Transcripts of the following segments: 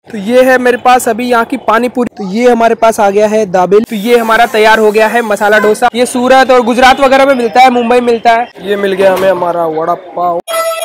तो ये है मेरे पास अभी यहाँ की पानी पूरी। तो ये हमारे पास आ गया है दाबेली। तो ये हमारा तैयार हो गया है मसाला डोसा। ये सूरत और गुजरात वगैरह में मिलता है, मुंबई मिलता है। ये मिल गया हमें हमारा vada pav.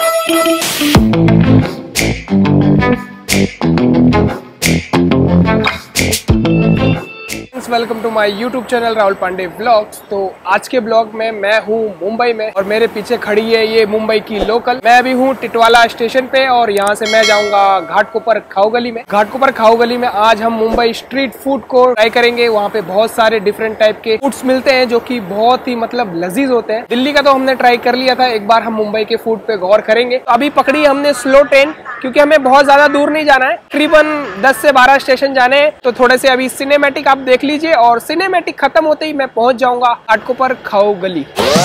Welcome to my YouTube channel Rahul Pandey blogs. तो आज के ब्लॉग में मैं हूँ मुंबई में और मेरे पीछे खड़ी है ये मुंबई की लोकल। मैं अभी हूँ टिटवाला स्टेशन पे और यहाँ से मैं जाऊँगा घाटकोपर खाऊ गली में। घाटकोपर खाऊ गली में आज हम मुंबई स्ट्रीट फूड को ट्राई करेंगे। वहाँ पे बहुत सारे डिफरेंट टाइप के फूड्स मिलते हैं जो कि बहुत ही मतलब लजीज होते हैं। दिल्ली का तो हमने ट्राई कर लिया था, एक बार हम मुंबई के फूड पे गौर करेंगे। तो अभी पकड़ी हमने स्लो ट्रेन क्योंकि हमें बहुत ज्यादा दूर नहीं जाना है, तकरीबन 10 से 12 स्टेशन जाने हैं। तो थोड़े से अभी सिनेमैटिक आप देख लीजिए और सिनेमैटिक खत्म होते ही मैं पहुंच जाऊंगा घाटकोपर खाऊ गली।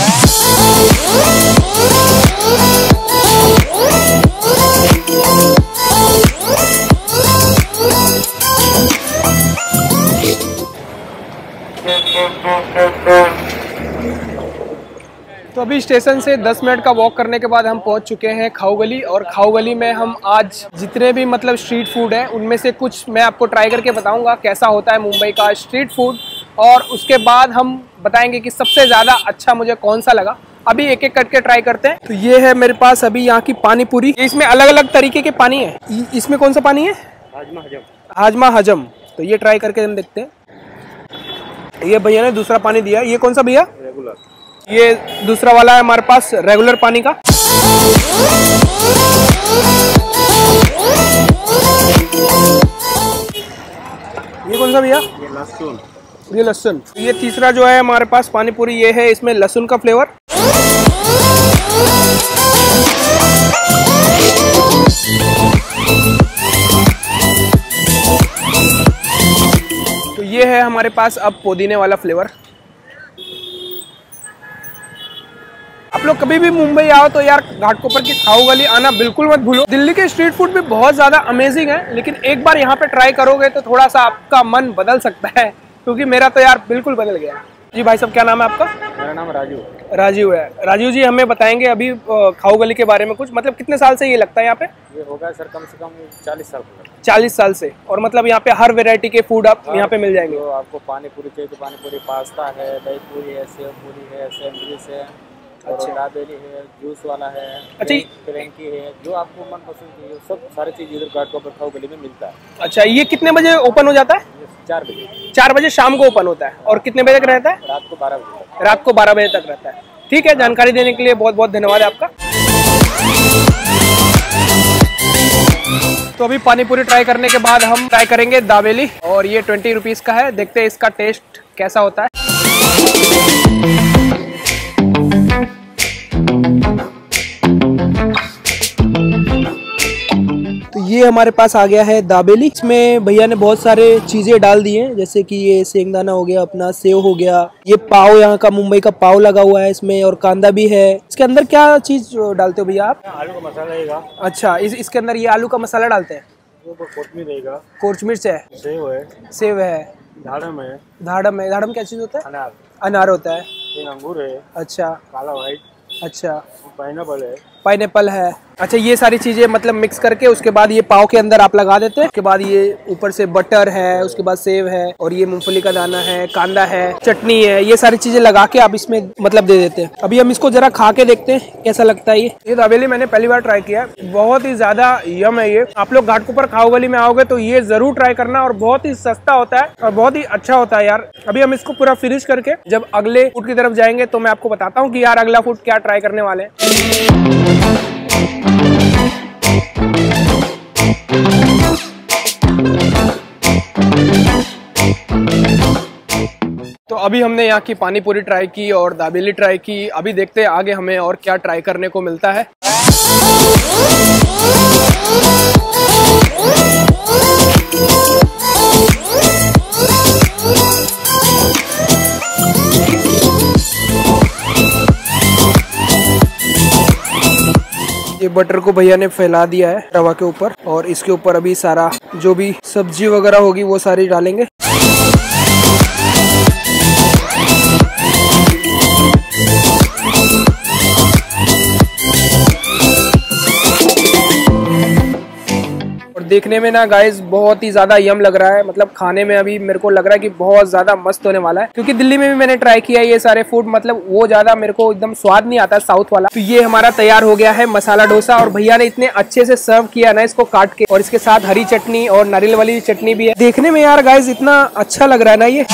तो अभी स्टेशन से 10 मिनट का वॉक करने के बाद हम पहुंच चुके हैं खाऊ गली। और खाऊ गली में हम आज जितने भी मतलब स्ट्रीट फूड है उनमें से कुछ मैं आपको ट्राई करके बताऊंगा कैसा होता है मुंबई का स्ट्रीट फूड, और उसके बाद हम बताएंगे कि सबसे ज़्यादा अच्छा मुझे कौन सा लगा। अभी एक एक करके ट्राई करते हैं। तो ये है मेरे पास अभी यहाँ की पानी पूरी। इसमें अलग अलग तरीके के पानी है। इसमें कौन सा पानी है? हाजमा हजम। हाजमा हजम। तो ये ट्राई करके हम देखते हैं। ये भैया ने दूसरा पानी दिया। ये कौन सा भैया? रेगुलर। ये दूसरा वाला है हमारे पास रेगुलर पानी का। ये कौन सा भैया? ये लहसुन। ये लहसुन। ये तीसरा जो है हमारे पास पानी पूरी, ये है इसमें लहसुन का फ्लेवर। तो ये है हमारे पास अब पुदीने वाला फ्लेवर। आप लोग कभी भी मुंबई आओ तो यार घाटकोपर की खाऊ गली आना बिल्कुल मत भूलो। दिल्ली के स्ट्रीट फूड भी बहुत ज्यादा अमेजिंग है, लेकिन एक बार यहाँ पे ट्राई करोगे तो थोड़ा सा आपका मन बदल सकता है, क्योंकि मेरा तो यार बिल्कुल बदल गया। जी भाई साहब, क्या नाम है आपका? मेरा नाम राजू। राजू है। राजू जी हमें बताएंगे अभी खाऊ गली के बारे में कुछ, मतलब कितने साल से ये लगता है यहाँ पे? ये होगा सर कम से कम 40 साल। 40 साल से। और मतलब यहाँ पे हर वेरायटी के फूड आप यहाँ पे मिल जाएंगे। तो आपको पानी पूरी चाहिए तो पानी पूरी, पास्ता है, दही पूरी है, सेव पूरी है, सैंडविच है, अच्छा दाबेली है, जूस वाला है, अच्छा फ्रेंकी है, जो आपको मन पसंद है सब सारी चीज इधर घाटकोपर खाऊ गली में मिलता है। अच्छा, ये कितने बजे ओपन हो जाता है? 4 बजे। 4 बजे शाम को ओपन होता है। और कितने बजे तक रहता है? रात को 12 बजे तक। रात को 12 बजे तक रहता है। ठीक है, जानकारी देने के लिए बहुत बहुत धन्यवाद आपका। तो अभी पानी पूरी ट्राई करने के बाद हम ट्राई करेंगे दाबेली, और ये 20 रुपीज का है। देखते हैं इसका टेस्ट कैसा होता है। तो ये हमारे पास आ गया है दाबेली। इसमें भैया ने बहुत सारे चीजें डाल दी हैं, जैसे कि ये सेंगदाना हो गया, अपना सेव हो गया, ये पाव यहाँ का मुंबई का पाव लगा हुआ है इसमें, और कांदा भी है। इसके अंदर क्या चीज डालते हो भैया आप? आलू का मसाला रहेगा। अच्छा, इसके अंदर ये आलू का मसाला डालते हैं। कोथमीर रहेगा। कोथमीर है। सेव है। सेव है। दाड़म है। दाड़म है। दाड़म क्या चीज होता है? अनार। अनार होता है। अंगूर है। अच्छा। काला व्हाइट। अच्छा। पाइनएप्पल है। पाइनएप्पल है। अच्छा, ये सारी चीजें मतलब मिक्स करके उसके बाद ये पाव के अंदर आप लगा देते हैं। उसके बाद ये ऊपर से बटर है, उसके बाद सेव है, और ये मूंगफली का दाना है, कांदा है, चटनी है, ये सारी चीजें लगा के आप इसमें मतलब दे देते हैं। अभी हम इसको जरा खा के देखते हैं कैसा लगता है। ये दाबेली मैंने पहली बार ट्राई किया है, बहुत ही ज्यादा यम है ये। आप लोग घाटकोपर खाऊ गली में आओगे तो ये जरूर ट्राई करना, और बहुत ही सस्ता होता है और बहुत ही अच्छा होता है यार। अभी हम इसको पूरा फिनिश करके जब अगले फूड की तरफ जाएंगे तो मैं आपको बताता हूँ कि यार अगला फूड क्या ट्राई करने वाले हैं। तो अभी हमने यहाँ की पानी पूरी ट्राई की और दाबेली ट्राई की। अभी देखते हैं आगे हमें और क्या ट्राई करने को मिलता है। ये बटर को भैया ने फैला दिया है तवा के ऊपर, और इसके ऊपर अभी सारा जो भी सब्जी वगैरह होगी वो सारी डालेंगे। देखने में ना गाइस बहुत ही ज्यादा यम लग रहा है, मतलब खाने में अभी मेरे को लग रहा है कि बहुत ज्यादा मस्त होने वाला है, क्योंकि दिल्ली में भी मैंने ट्राई किया है ये सारे फूड, मतलब वो ज्यादा मेरे को एकदम स्वाद नहीं आता साउथ वाला। तो ये हमारा तैयार हो गया है मसाला डोसा, और भैया ने इतने अच्छे से सर्व किया ना इसको काट के, और इसके साथ हरी चटनी और नारियल वाली चटनी भी है। देखने में यार गाइस इतना अच्छा लग रहा है ना ये।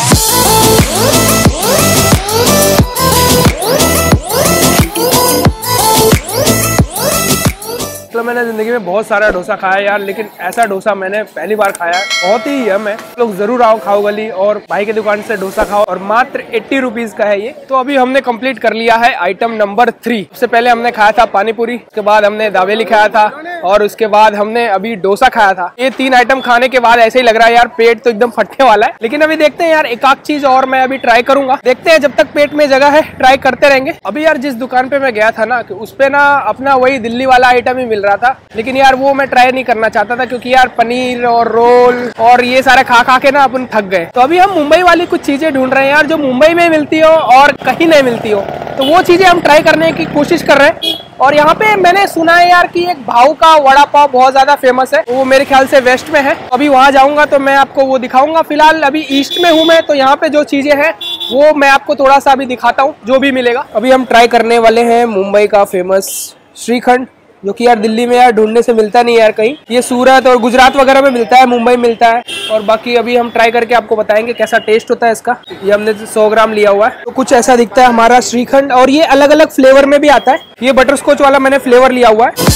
मतलब मैंने जिंदगी में बहुत सारा डोसा खाया यार, लेकिन ऐसा डोसा मैंने पहली बार खाया है, बहुत ही यम है। लोग जरूर आओ खाओ गली और भाई की दुकान से डोसा खाओ, और मात्र 80 रुपीज का है ये। तो अभी हमने कंप्लीट कर लिया है आइटम नंबर 3। सबसे पहले हमने खाया था पानी पूरी, उसके बाद हमने दावेली खाया था, और उसके बाद हमने अभी डोसा खाया था। ये 3 आइटम खाने के बाद ऐसे ही लग रहा है यार पेट तो एकदम फटने वाला है, लेकिन अभी देखते हैं यार एक आध चीज और मैं अभी ट्राई करूंगा, देखते हैं जब तक पेट में जगह है ट्राई करते रहेंगे। अभी यार जिस दुकान पे मैं गया था ना, उस पे ना अपना वही दिल्ली वाला आइटम ही मिल रहा था, लेकिन यार वो मैं ट्राई नहीं करना चाहता था, क्योंकि यार पनीर और रोल और ये सारे खा खा के ना अपन थक गए। तो अभी हम मुंबई वाली कुछ चीजें ढूंढ रहे हैं यार, जो मुंबई में मिलती हो और कहीं नहीं मिलती हो, तो वो चीजें हम ट्राई करने की कोशिश कर रहे हैं। और यहाँ पे मैंने सुना है यार कि एक भाऊ का वड़ा पाव बहुत ज्यादा फेमस है, वो मेरे ख्याल से वेस्ट में है। अभी वहाँ जाऊंगा तो मैं आपको वो दिखाऊंगा। फिलहाल अभी ईस्ट में हूँ मैं, तो यहाँ पे जो चीजें हैं वो मैं आपको थोड़ा सा अभी दिखाता हूँ, जो भी मिलेगा। अभी हम ट्राई करने वाले हैं मुंबई का फेमस श्रीखंड, जो कि यार दिल्ली में यार ढूंढने से मिलता नहीं यार कहीं। ये सूरत और गुजरात वगैरह में मिलता है, मुंबई मिलता है। और बाकी अभी हम ट्राई करके आपको बताएंगे कैसा टेस्ट होता है इसका। ये हमने 100 ग्राम लिया हुआ है, तो कुछ ऐसा दिखता है हमारा श्रीखंड, और ये अलग अलग फ्लेवर में भी आता है। ये बटर स्कॉच वाला मैंने फ्लेवर लिया हुआ है।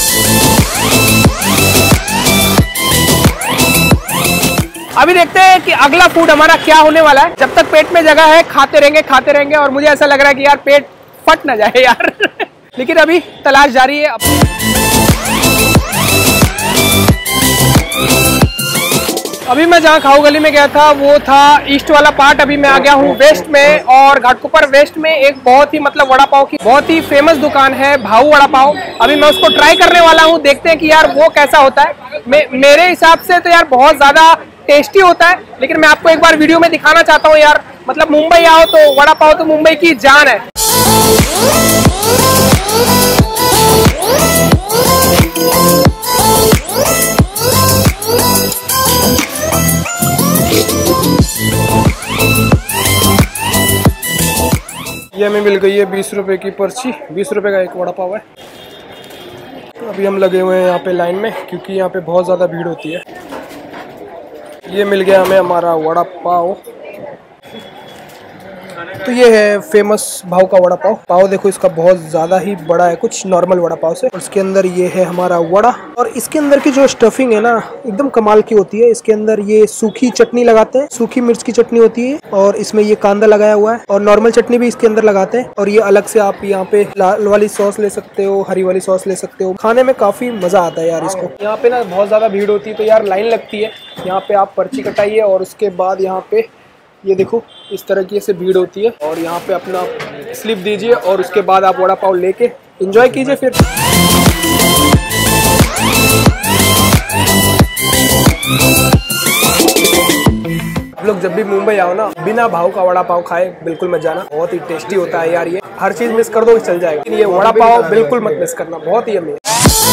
अभी देखते हैं कि अगला फूड हमारा क्या होने वाला है। जब तक पेट में जगह है खाते रहेंगे, और मुझे ऐसा लग रहा है कि यार पेट फट ना जाए यार लेकिन अभी तलाश जारी है। अभी मैं जहाँ खाऊ गली में गया था वो था ईस्ट वाला पार्ट, अभी मैं आ गया हूँ वेस्ट में, और घाटकोपर वेस्ट में एक बहुत ही मतलब वड़ा पाव की बहुत ही फेमस दुकान है, भाऊ वड़ा पाव। अभी मैं उसको ट्राई करने वाला हूँ, देखते हैं कि यार वो कैसा होता है। मेरे हिसाब से तो यार बहुत ज्यादा टेस्टी होता है, लेकिन मैं आपको एक बार वीडियो में दिखाना चाहता हूँ यार। मतलब मुंबई आओ तो वड़ा पाव तो मुंबई की जान है। ये हमें मिल गई है 20 रुपए की पर्ची, 20 रुपए का एक वड़ा पाव है। तो अभी हम लगे हुए हैं यहाँ पे लाइन में, क्योंकि यहाँ पे बहुत ज़्यादा भीड़ होती है। ये मिल गया हमें हमारा वड़ा पाव। तो ये है फेमस भाव का वड़ा पाव। देखो इसका बहुत ज़्यादा ही बड़ा है कुछ नॉर्मल वड़ा पाव से, और इसके अंदर ये है हमारा वड़ा, और इसके अंदर की जो स्टफिंग है ना एकदम कमाल की होती है। इसके अंदर ये सूखी चटनी लगाते हैं, सूखी मिर्च की चटनी होती है, और इसमें ये कांदा लगाया हुआ है, और नॉर्मल चटनी भी इसके अंदर लगाते हैं। और ये अलग से आप यहाँ पे लाल वाली सॉस ले सकते हो, हरी वाली सॉस ले सकते हो। खाने में काफी मजा आता है यार इसको। यहाँ पे ना बहुत ज्यादा भीड़ होती है, तो यार लाइन लगती है। यहाँ पे आप पर्ची कटाइए, और उसके बाद यहाँ पे ये देखो इस तरह की ऐसे भीड़ होती है, और यहाँ पे अपना स्लिप दीजिए, और उसके बाद आप वड़ा पाव लेके एंजॉय कीजिए। फिर आप लोग जब भी मुंबई आओ ना, बिना भाव का वड़ा पाव खाए बिल्कुल मत जाना, बहुत ही टेस्टी होता है यार। ये हर चीज मिस कर दो चल जाएगा, लेकिन ये वड़ा पाव बिल्कुल मत मिस करना, बहुत ही यम्मी है।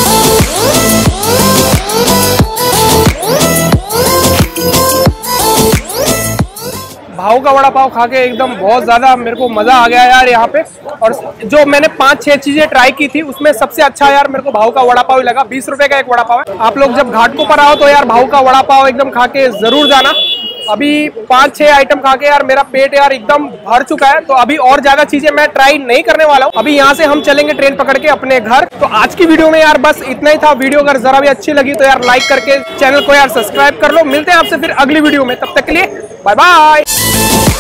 भाव का वड़ा पाव खा के एकदम बहुत ज्यादा मेरे को मजा आ गया यार यहाँ पे। और जो मैंने 5-6 चीजें ट्राई की थी उसमें सबसे अच्छा यार मेरे को भाव का वड़ा पाव लगा। 20 रुपए का एक वड़ा पाव है। आप लोग जब घाटकोपर आओ तो यार भाव का वड़ा पाव एकदम खा के जरूर जाना। अभी 5-6 आइटम खा के यार मेरा पेट यार एकदम भर चुका है, तो अभी और ज्यादा चीजें मैं ट्राई नहीं करने वाला हूँ। अभी यहाँ से हम चलेंगे ट्रेन पकड़ के अपने घर। तो आज की वीडियो में यार बस इतना ही था। वीडियो अगर जरा भी अच्छी लगी तो यार लाइक करके चैनल को यार सब्सक्राइब कर लो। मिलते हैं आपसे फिर अगली वीडियो में, तब तक के लिए बाय बाय।